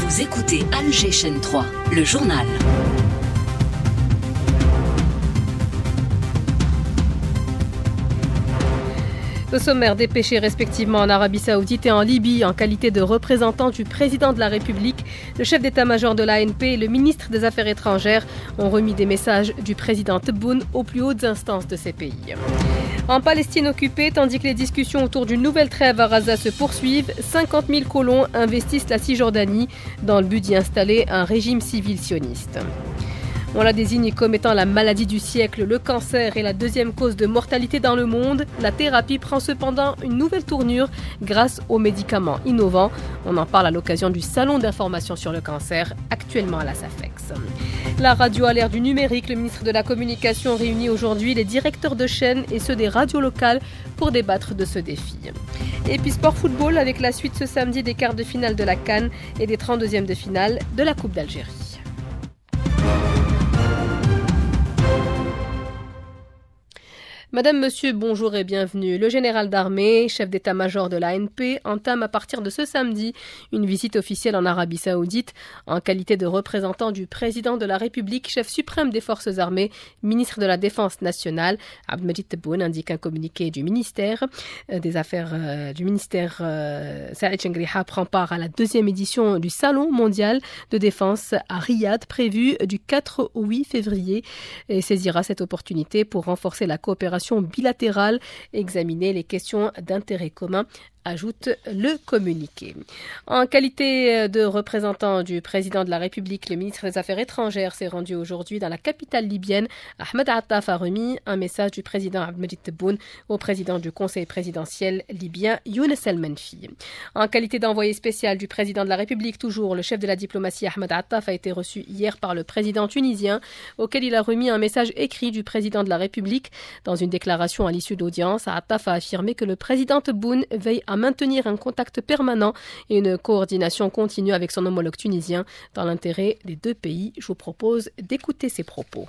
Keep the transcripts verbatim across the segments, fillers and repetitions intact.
Vous écoutez Alger Chaîne trois, le journal. Le sommaire dépêché respectivement en Arabie Saoudite et en Libye en qualité de représentant du président de la République, le chef d'état-major de l'A N P et le ministre des Affaires étrangères ont remis des messages du président Tebboune aux plus hautes instances de ces pays. En Palestine occupée, tandis que les discussions autour d'une nouvelle trêve à Gaza se poursuivent, cinquante mille colons investissent la Cisjordanie dans le but d'y installer un régime civil sioniste. On la désigne comme étant la maladie du siècle. Le cancer est la deuxième cause de mortalité dans le monde. La thérapie prend cependant une nouvelle tournure grâce aux médicaments innovants. On en parle à l'occasion du salon d'information sur le cancer, actuellement à la SAFEX. La radio à l'ère du numérique, le ministre de la Communication réunit aujourd'hui les directeurs de chaînes et ceux des radios locales pour débattre de ce défi. Et puis sport football avec la suite ce samedi des quarts de finale de la CAN et des trente-deuxièmes de finale de la Coupe d'Algérie. Madame, Monsieur, bonjour et bienvenue. Le général d'armée, chef d'état-major de l'A N P, entame à partir de ce samedi une visite officielle en Arabie Saoudite en qualité de représentant du président de la République, chef suprême des forces armées, ministre de la Défense nationale. Abdelmajid Tebboune indique un communiqué du ministère des Affaires euh, du ministère. Euh, Saïd Chengriha prend part à la deuxième édition du Salon mondial de défense à Riyad, prévu du quatre au huit février, et saisira cette opportunité pour renforcer la coopération bilatérale, examiner les questions d'intérêt commun, ajoute le communiqué. En qualité de représentant du président de la République, le ministre des Affaires étrangères s'est rendu aujourd'hui dans la capitale libyenne. Ahmed Attaf a remis un message du président Abdelmajid Tebboune au président du conseil présidentiel libyen Younes El Menfi. En qualité d'envoyé spécial du président de la République, toujours, le chef de la diplomatie Ahmed Attaf a été reçu hier par le président tunisien, auquel il a remis un message écrit du président de la République. Dans une déclaration à l'issue d'audience, Attaf a affirmé que le président Tebboune veille à maintenir un contact permanent et une coordination continue avec son homologue tunisien dans l'intérêt des deux pays. Je vous propose d'écouter ses propos.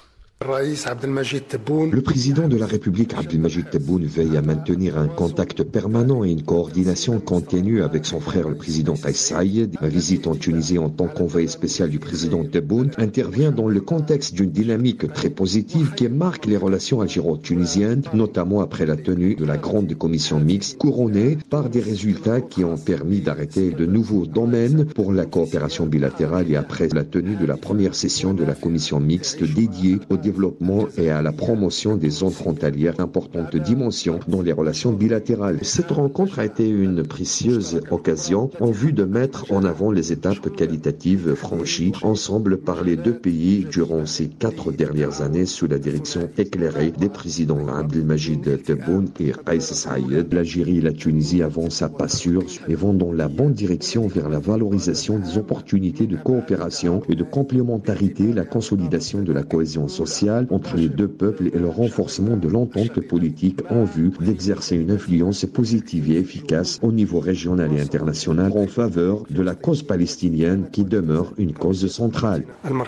Le président de la République, Abdelmajid Tebboune, veille à maintenir un contact permanent et une coordination continue avec son frère, le président Kais Saïed. Ma visite en Tunisie en tant qu'envoyé spécial du président Tebboune intervient dans le contexte d'une dynamique très positive qui marque les relations algéro-tunisiennes, notamment après la tenue de la grande commission mixte, couronnée par des résultats qui ont permis d'arrêter de nouveaux domaines pour la coopération bilatérale et après la tenue de la première session de la commission mixte dédiée au développement développement et à la promotion des zones frontalières, importante dimension dans les relations bilatérales. Cette rencontre a été une précieuse occasion en vue de mettre en avant les étapes qualitatives franchies ensemble par les deux pays durant ces quatre dernières années sous la direction éclairée des présidents Abdelmajid Tebboune et Kais Saïed. L'Algérie et la Tunisie avancent à pas sûr et vont dans la bonne direction vers la valorisation des opportunités de coopération et de complémentarité, la consolidation de la cohésion sociale entre les deux peuples et le renforcement de l'entente politique en vue d'exercer une influence positive et efficace au niveau régional et international en faveur de la cause palestinienne qui demeure une cause centrale.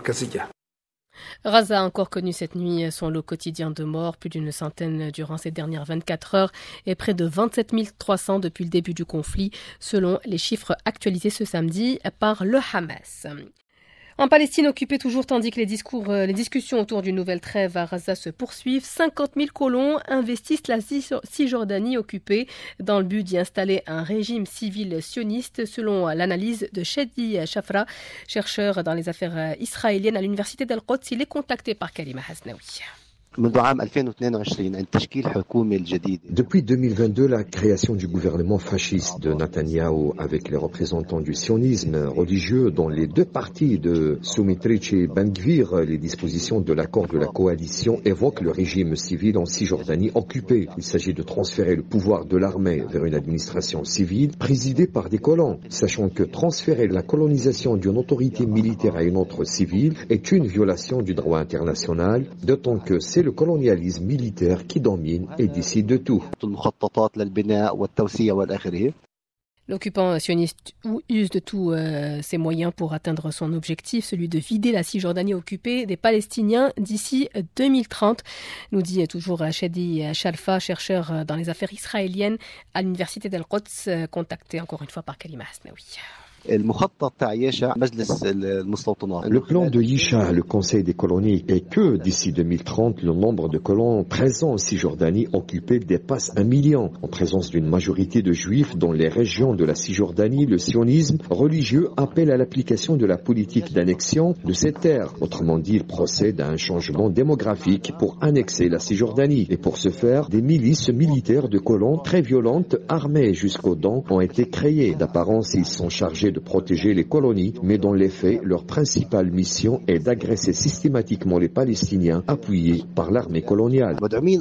Gaza a encore connu cette nuit son lot quotidien de morts, plus d'une centaine durant ces dernières vingt-quatre heures et près de vingt-sept mille trois cents depuis le début du conflit, selon les chiffres actualisés ce samedi par le Hamas. En Palestine occupée toujours, tandis que les, discours, les discussions autour d'une nouvelle trêve à Gaza se poursuivent, cinquante mille colons investissent la Cisjordanie occupée dans le but d'y installer un régime civil sioniste, selon l'analyse de Shadi Shafra, chercheur dans les affaires israéliennes à l'université d'Al-Quds. Il est contacté par Kalima Hasnaoui. Depuis deux mille vingt-deux, la création du gouvernement fasciste de Netanyahou avec les représentants du sionisme religieux dans les deux partis de Soumitrich et Ben Gvir, les dispositions de l'accord de la coalition évoquent le régime civil en Cisjordanie occupée. Il s'agit de transférer le pouvoir de l'armée vers une administration civile présidée par des colons, sachant que transférer la colonisation d'une autorité militaire à une autre civile est une violation du droit international, d'autant que c'est le colonialisme militaire qui domine et décide de tout. L'occupant sioniste use de tous euh, ses moyens pour atteindre son objectif, celui de vider la Cisjordanie occupée des Palestiniens d'ici deux mille trente, nous dit toujours Shadi Shalfa, chercheur dans les affaires israéliennes à l'université d'Al-Quds, contacté encore une fois par Kalima Hasnaoui. Le plan de Yisha, le Conseil des colonies, est que d'ici deux mille trente, le nombre de colons présents en Cisjordanie occupés dépasse un million. En présence d'une majorité de juifs dans les régions de la Cisjordanie, le sionisme religieux appelle à l'application de la politique d'annexion de ces terres. Autrement dit, il procède à un changement démographique pour annexer la Cisjordanie. Et pour ce faire, des milices militaires de colons très violentes, armées jusqu'aux dents, ont été créées. D'apparence, ils sont chargés de protéger les colonies, mais dans les faits, leur principale mission est d'agresser systématiquement les Palestiniens appuyés par l'armée coloniale.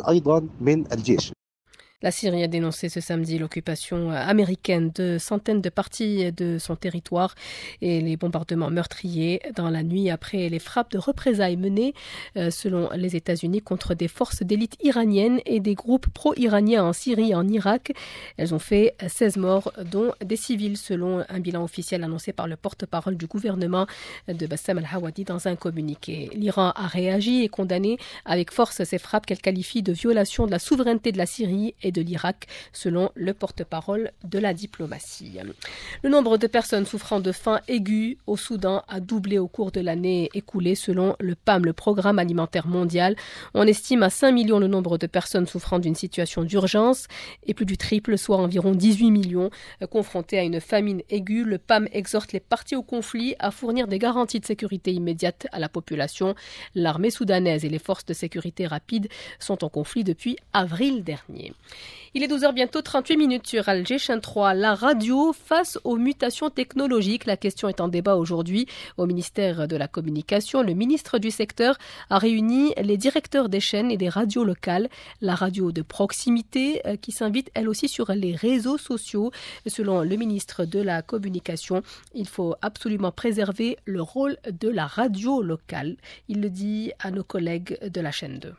La Syrie a dénoncé ce samedi l'occupation américaine de centaines de parties de son territoire et les bombardements meurtriers dans la nuit après les frappes de représailles menées, euh, selon les États-Unis, contre des forces d'élite iraniennes et des groupes pro-iraniens en Syrie et en Irak. Elles ont fait seize morts, dont des civils, selon un bilan officiel annoncé par le porte-parole du gouvernement de Bassam al-Hawadi dans un communiqué. L'Iran a réagi et condamné avec force ces frappes qu'elle qualifie de violation de la souveraineté de la Syrie et de l'Irak, selon le porte-parole de la diplomatie. Le nombre de personnes souffrant de faim aiguë au Soudan a doublé au cours de l'année écoulée, selon le P A M, le Programme alimentaire mondial. On estime à cinq millions le nombre de personnes souffrant d'une situation d'urgence et plus du triple, soit environ dix-huit millions, confrontés à une famine aiguë. Le P A M exhorte les parties au conflit à fournir des garanties de sécurité immédiate à la population. L'armée soudanaise et les forces de sécurité rapide sont en conflit depuis avril dernier. Il est douze heures bientôt trente-huit minutes sur Alger Chaîne trois. La radio face aux mutations technologiques. La question est en débat aujourd'hui au ministère de la Communication. Le ministre du secteur a réuni les directeurs des chaînes et des radios locales. La radio de proximité qui s'invite elle aussi sur les réseaux sociaux. Selon le ministre de la Communication, il faut absolument préserver le rôle de la radio locale. Il le dit à nos collègues de la chaîne deux.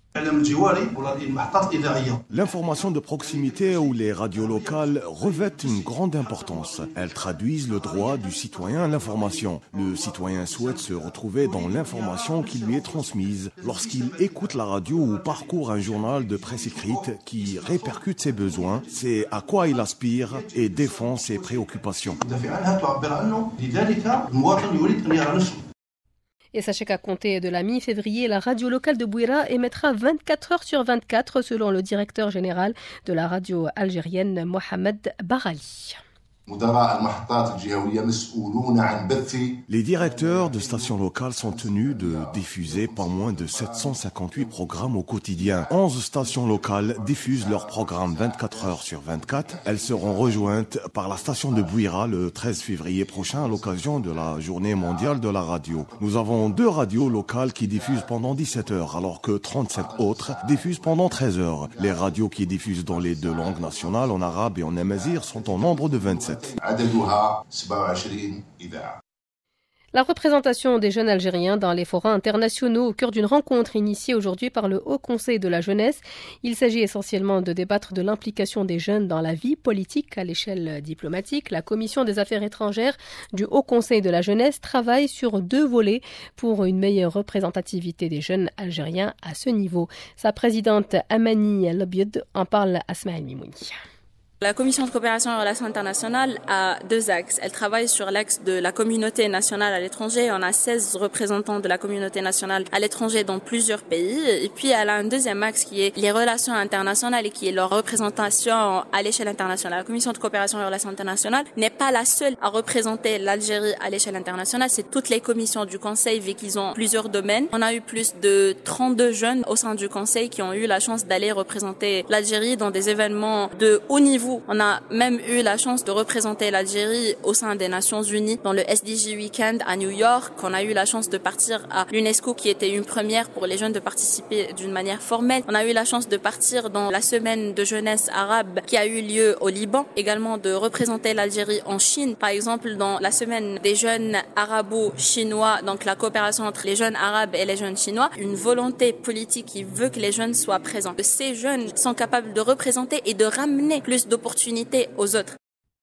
L'information de proximité ou les radios locales revêtent une grande importance. Elles traduisent le droit du citoyen à l'information. Le citoyen souhaite se retrouver dans l'information qui lui est transmise. Lorsqu'il écoute la radio ou parcourt un journal de presse écrite qui répercute ses besoins, c'est à quoi il aspire et défend ses préoccupations. Et sachez qu'à compter de la mi-février, la radio locale de Bouira émettra vingt-quatre heures sur vingt-quatre, selon le directeur général de la radio algérienne, Mohamed Barali. Les directeurs de stations locales sont tenus de diffuser pas moins de sept cent cinquante-huit programmes au quotidien. onze stations locales diffusent leurs programmes vingt-quatre heures sur vingt-quatre. Elles seront rejointes par la station de Bouira le treize février prochain à l'occasion de la journée mondiale de la radio. Nous avons deux radios locales qui diffusent pendant dix-sept heures alors que trente-cinq autres diffusent pendant treize heures. Les radios qui diffusent dans les deux langues nationales, en arabe et en amazigh, sont au nombre de vingt-sept. La représentation des jeunes Algériens dans les forums internationaux au cœur d'une rencontre initiée aujourd'hui par le Haut Conseil de la jeunesse. Il s'agit essentiellement de débattre de l'implication des jeunes dans la vie politique à l'échelle diplomatique. La Commission des affaires étrangères du Haut Conseil de la jeunesse travaille sur deux volets pour une meilleure représentativité des jeunes Algériens à ce niveau. Sa présidente Amani Lobied en parle à Smaïl Mimouni. La Commission de coopération et relations internationales a deux axes. Elle travaille sur l'axe de la communauté nationale à l'étranger. On a seize représentants de la communauté nationale à l'étranger dans plusieurs pays. Et puis, elle a un deuxième axe qui est les relations internationales et qui est leur représentation à l'échelle internationale. La Commission de coopération et relations internationales n'est pas la seule à représenter l'Algérie à l'échelle internationale. C'est toutes les commissions du Conseil, vu qu'ils ont plusieurs domaines. On a eu plus de trente-deux jeunes au sein du Conseil qui ont eu la chance d'aller représenter l'Algérie dans des événements de haut niveau. On a même eu la chance de représenter l'Algérie au sein des Nations Unies dans le S D G Weekend à New York. On a eu la chance de partir à l'UNESCO qui était une première pour les jeunes de participer d'une manière formelle. On a eu la chance de partir dans la semaine de jeunesse arabe qui a eu lieu au Liban. Également de représenter l'Algérie en Chine. Par exemple, dans la semaine des jeunes arabo-chinois, donc la coopération entre les jeunes arabes et les jeunes chinois, une volonté politique qui veut que les jeunes soient présents. Ces jeunes sont capables de représenter et de ramener plus d'opportunités aux autres.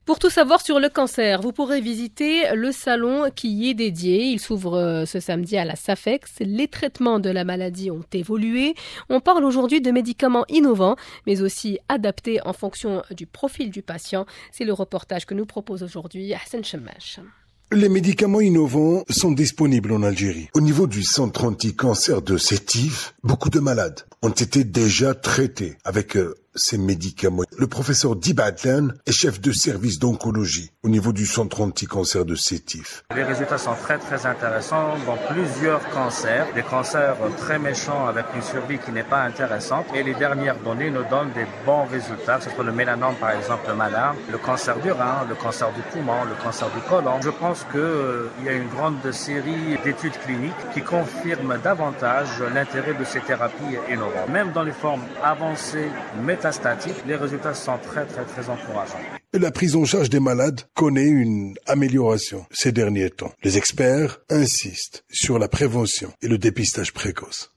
Pour tout savoir sur le cancer, vous pourrez visiter le salon qui y est dédié. Il s'ouvre ce samedi à la SAFEX. Les traitements de la maladie ont évolué. On parle aujourd'hui de médicaments innovants, mais aussi adaptés en fonction du profil du patient. C'est le reportage que nous propose aujourd'hui Hassan Chemash. Les médicaments innovants sont disponibles en Algérie. Au niveau du centre anti-cancer de Sétif, beaucoup de malades ont été déjà traités avec euh, ces médicaments. Le professeur Dib Adlan est chef de service d'oncologie au niveau du centre anti-cancer de Sétif. Les résultats sont très très intéressants dans plusieurs cancers, des cancers très méchants avec une survie qui n'est pas intéressante, et les dernières données nous donnent des bons résultats, que ce soit le mélanome par exemple malin, le cancer du rein, le cancer du poumon, le cancer du côlon. Je pense qu'il euh, y a une grande série d'études cliniques qui confirment davantage l'intérêt de ces thérapies innovantes. Même dans les formes avancées métastatiques, les résultats sont très très très encourageants. La prise en charge des malades connaît une amélioration ces derniers temps. Les experts insistent sur la prévention et le dépistage précoce.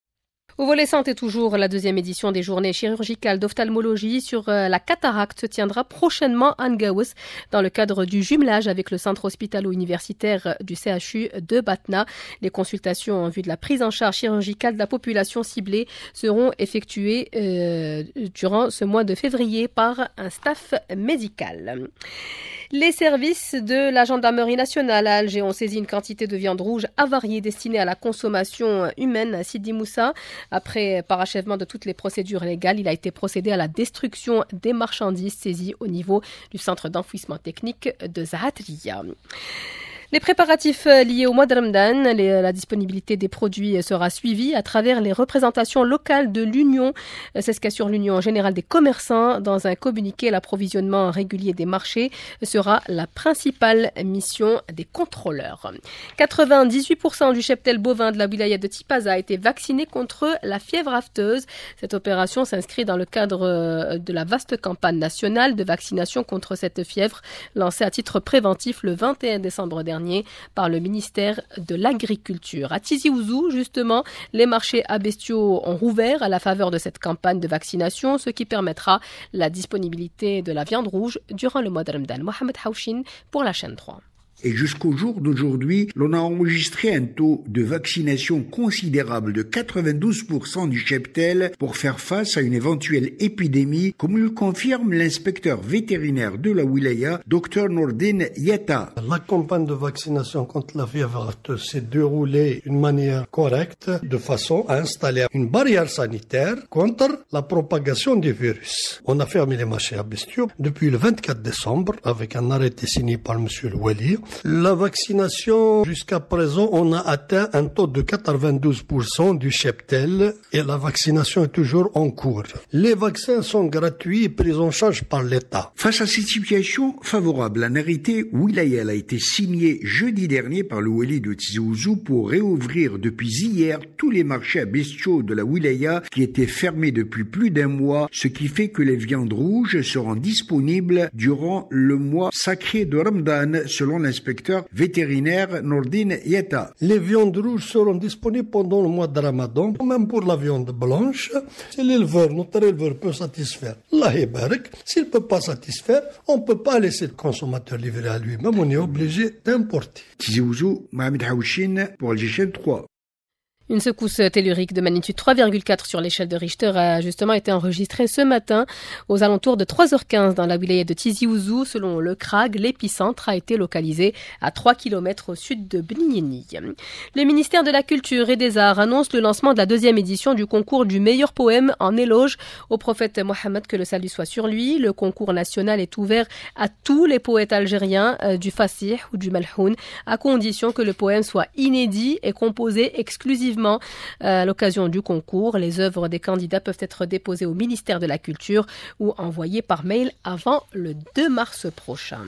Au volet santé toujours, la deuxième édition des journées chirurgicales d'ophtalmologie sur la cataracte se tiendra prochainement à Ngaous dans le cadre du jumelage avec le centre hospitalo-universitaire du C H U de Batna. Les consultations en vue de la prise en charge chirurgicale de la population ciblée seront effectuées euh, durant ce mois de février par un staff médical. Les services de la gendarmerie nationale à Alger ont saisi une quantité de viande rouge avariée destinée à la consommation humaine à Sidi Moussa. Après parachèvement de toutes les procédures légales, il a été procédé à la destruction des marchandises saisies au niveau du centre d'enfouissement technique de Zahatria. Les préparatifs liés au mois de Ramadan, les, la disponibilité des produits sera suivie à travers les représentations locales de l'Union. C'est ce qu'assure l'Union générale des commerçants. Dans un communiqué, l'approvisionnement régulier des marchés sera la principale mission des contrôleurs. quatre-vingt-dix-huit pour cent du cheptel bovin de la wilaya de Tipaza a été vacciné contre la fièvre afteuse. Cette opération s'inscrit dans le cadre de la vaste campagne nationale de vaccination contre cette fièvre lancée à titre préventif le vingt et un décembre dernier par le ministère de l'Agriculture. À Tizi Ouzou, justement, les marchés à bestiaux ont rouvert à la faveur de cette campagne de vaccination, ce qui permettra la disponibilité de la viande rouge durant le mois de Ramadan. Mohamed Haouchin pour la chaîne trois. Et jusqu'au jour d'aujourd'hui, l'on a enregistré un taux de vaccination considérable de quatre-vingt-douze pour cent du cheptel pour faire face à une éventuelle épidémie, comme le confirme l'inspecteur vétérinaire de la wilaya, docteur Nordin Yatta. La campagne de vaccination contre la fièvre afteuse s'est déroulée d'une manière correcte, de façon à installer une barrière sanitaire contre la propagation du virus. On a fermé les marchés à bestiaux depuis le vingt-quatre décembre avec un arrêté signé par monsieur le Wali. La vaccination, jusqu'à présent, on a atteint un taux de quatre-vingt-douze pour cent du cheptel et la vaccination est toujours en cours. Les vaccins sont gratuits et pris en charge par l'État. Face à cette situation favorable, un arrêté wilayal a été signé jeudi dernier par le Wali de Tizi Ouzou pour réouvrir depuis hier tous les marchés à bestiaux de la wilaya qui étaient fermés depuis plus d'un mois, ce qui fait que les viandes rouges seront disponibles durant le mois sacré de Ramadan, selon l'inspecteur vétérinaire Nordin Yatta. Les viandes rouges seront disponibles pendant le mois de Ramadan, même pour la viande blanche. Si l'éleveur, notre éleveur peut satisfaire, Allah barak. S'il ne peut pas satisfaire, on ne peut pas laisser le consommateur livrer à lui-même, on est obligé d'importer. Tizi Ouzou, Mohamed Haouchin pour Alger trois. Une secousse tellurique de magnitude trois virgule quatre sur l'échelle de Richter a justement été enregistrée ce matin aux alentours de trois heures quinze dans la wilaya de Tizi Ouzou. Selon le C R A G, l'épicentre a été localisé à trois kilomètres au sud de Blieni. Le ministère de la Culture et des Arts annonce le lancement de la deuxième édition du concours du meilleur poème en éloge au prophète Mohammed, que le salut soit sur lui. Le concours national est ouvert à tous les poètes algériens euh, du Fasih ou du Malhoun, à condition que le poème soit inédit et composé exclusivement à l'occasion du concours. Les œuvres des candidats peuvent être déposées au ministère de la Culture ou envoyées par mail avant le deux mars prochain.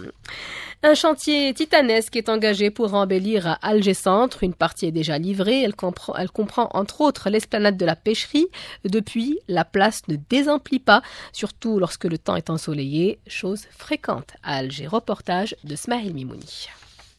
Un chantier titanesque est engagé pour embellir Alger Centre. Une partie est déjà livrée. Elle comprend, elle comprend entre autres l'esplanade de la pêcherie. Depuis, la place ne désemplit pas, surtout lorsque le temps est ensoleillé, chose fréquente à Alger. Reportage de Smaïl Mimouni.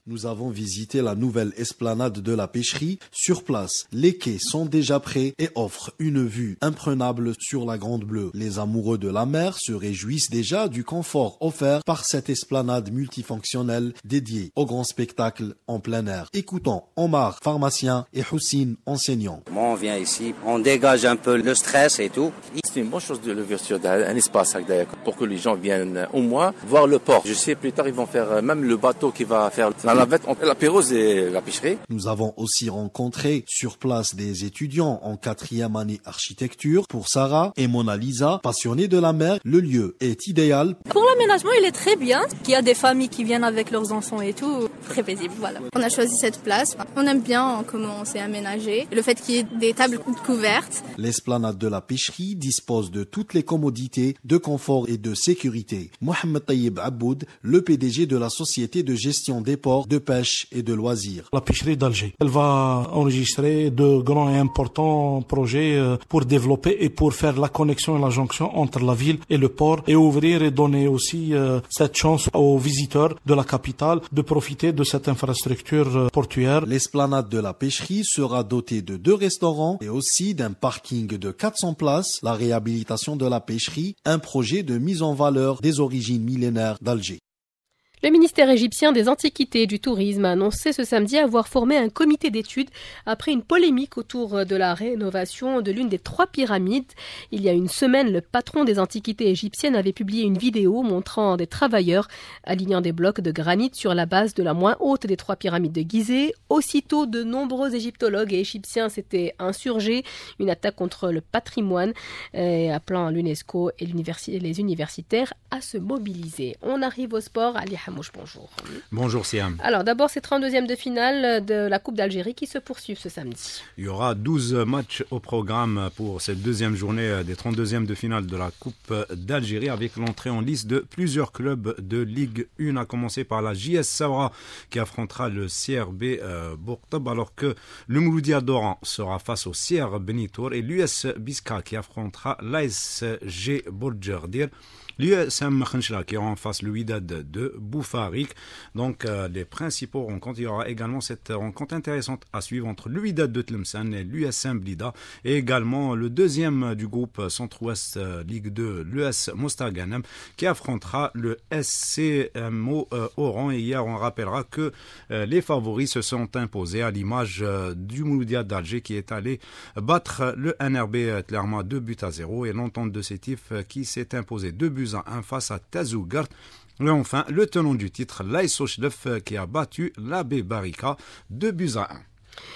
Nous avons visité la nouvelle esplanade de la pêcherie. Sur place, les quais sont déjà prêts et offrent une vue imprenable sur la Grande Bleue. Les amoureux de la mer se réjouissent déjà du confort offert par cette esplanade multifonctionnelle dédiée au grand spectacle en plein air. Écoutons Omar, pharmacien, et Houssine, enseignant. Moi, on vient ici, on dégage un peu le stress et tout. C'est une bonne chose de l'ouverture d'un espace pour que les gens viennent au moins voir le port. Je sais, plus tard, ils vont faire même le bateau qui va faire la navette entre la Pérouse et la pêcherie. Nous avons aussi rencontré sur place des étudiants en quatrième année architecture. Pour Sarah et Mona Lisa, passionnés de la mer, le lieu est idéal. Pour l'aménagement, il est très bien. Il y a des familles qui viennent avec leurs enfants et tout. Très paisible, voilà. On a choisi cette place. On aime bien comment on s'est aménagé. Le fait qu'il y ait des tables couvertes. L'esplanade de la pêcherie dispose de toutes les commodités, de confort et de sécurité. Mohamed Taïeb Aboud, le P D G de la Société de gestion des ports, de pêche et de loisirs. La pêcherie d'Alger, elle va enregistrer de grands et importants projets pour développer et pour faire la connexion et la jonction entre la ville et le port et ouvrir et donner aussi cette chance aux visiteurs de la capitale de profiter de cette infrastructure portuaire. L'esplanade de la pêcherie sera dotée de deux restaurants et aussi d'un parking de quatre cents places, la réhabilitation de la pêcherie, un projet de mise en valeur des origines millénaires d'Alger. Le ministère égyptien des Antiquités et du Tourisme a annoncé ce samedi avoir formé un comité d'études après une polémique autour de la rénovation de l'une des trois pyramides. Il y a une semaine, le patron des Antiquités égyptiennes avait publié une vidéo montrant des travailleurs alignant des blocs de granit sur la base de la moins haute des trois pyramides de Gizeh. Aussitôt, de nombreux égyptologues et égyptiens s'étaient insurgés, une attaque contre le patrimoine, euh, appelant l'UNESCO et les universitaires à se mobiliser. On arrive au sport. Ali Hamouche, bonjour. Bonjour Siam. Alors d'abord, ces trente-deuxièmes de finale de la Coupe d'Algérie qui se poursuivent ce samedi. Il y aura douze matchs au programme pour cette deuxième journée des trente-deuxièmes de finale de la Coupe d'Algérie avec l'entrée en liste de plusieurs clubs de Ligue un, à commencer par la J S Sabra qui affrontera le C R B euh, Bourtab, alors que le Mouloudia d'Oran sera face au C R Benitour et l'U S Biska qui affrontera l'A S G Bourgerdir. L'U S M Khenchla qui en face le Wydad de Boufarik. Donc euh, les principaux rencontres. Il y aura également cette rencontre intéressante à suivre entre le Wydad de Tlemcen et l'U S M Blida. Et également le deuxième du groupe Centre-Ouest euh, Ligue deux, l'U S Mostaganem, qui affrontera le S C M O euh, Oran. Et hier, on rappellera que euh, les favoris se sont imposés à l'image euh, du Mouloudia d'Alger qui est allé battre le N R B Tlerma deux buts à zéro et l'entente de Sétif euh, qui s'est imposé deux buts à un face à Tazougart. Et enfin, le tenant du titre, l'Aïsso Chlef, qui a battu l'A B Barika deux buts à un.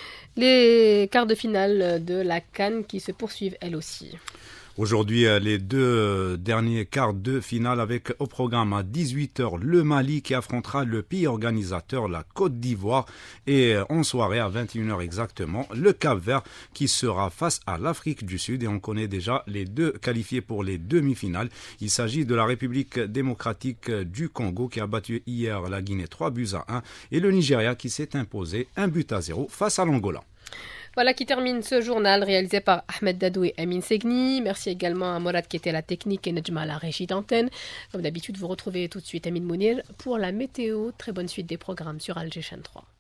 Les quarts de finale de la CAN qui se poursuivent elles aussi. Aujourd'hui, les deux derniers quarts de finale avec au programme à dix-huit heures le Mali qui affrontera le pays organisateur, la Côte d'Ivoire, et en soirée à vingt et une heures exactement, le Cap-Vert qui sera face à l'Afrique du Sud et on connaît déjà les deux qualifiés pour les demi-finales. Il s'agit de la République démocratique du Congo qui a battu hier la Guinée trois buts à un et le Nigeria qui s'est imposé un but à zéro face à l'Angola. Voilà qui termine ce journal réalisé par Ahmed Dadou et Amin Segni. Merci également à Morad qui était à la technique et Nejma à la régie d'antenne. Comme d'habitude, vous retrouvez tout de suite Amin Mounir pour la météo. Très bonne suite des programmes sur Alger Chaîne trois.